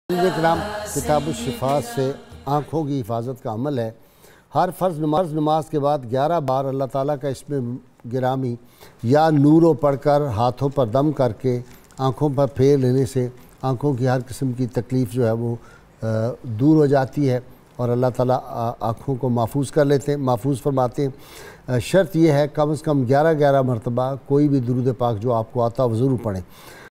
कराम किताब शिफा से आँखों की हिफाजत का अमल है। हर फ़र्ज़ नमाज के बाद 11 बार अल्लाह ताला का इसमें गिरामी या नूरो पढ़कर हाथों पर दम करके आँखों पर फेर लेने से आँखों की हर किस्म की तकलीफ़ जो है वो दूर हो जाती है और अल्लाह ताला आँखों को महफूज कर लेते हैं, महफूज फरमाते हैं। शर्त यह है कम से कम 11 मरतबा कोई भी दुरूद पाक जो आपको आता है वो ज़रूर पढ़ें।